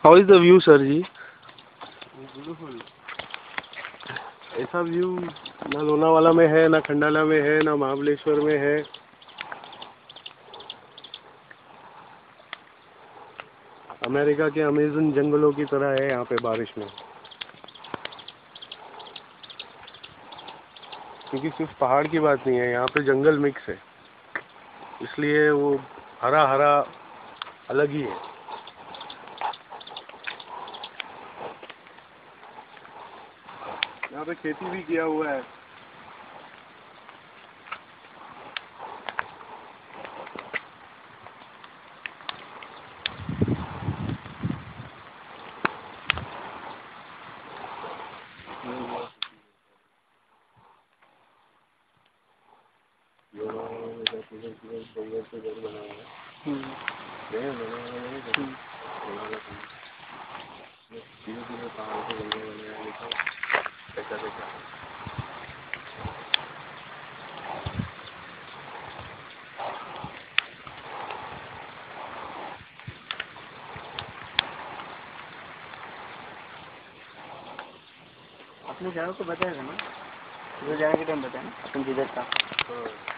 How is the view sir ji? Beautiful. ऐसा view ना लोनावाला में है, ना खंडाला में है, ना महाबलेश्वर में है। अमेरिका के अमेज़न जंगलों की तरह है यहाँ पे बारिश में, क्योंकि सिर्फ पहाड़ की बात नहीं है, यहाँ पे जंगल मिक्स है, इसलिए वो हरा हरा अलग ही है। यहाँ पे खेती भी किया हुआ है। अपने जाओ तो बताएगा ना, उधर जाने के टाइम बताया ना अपन जिधर था।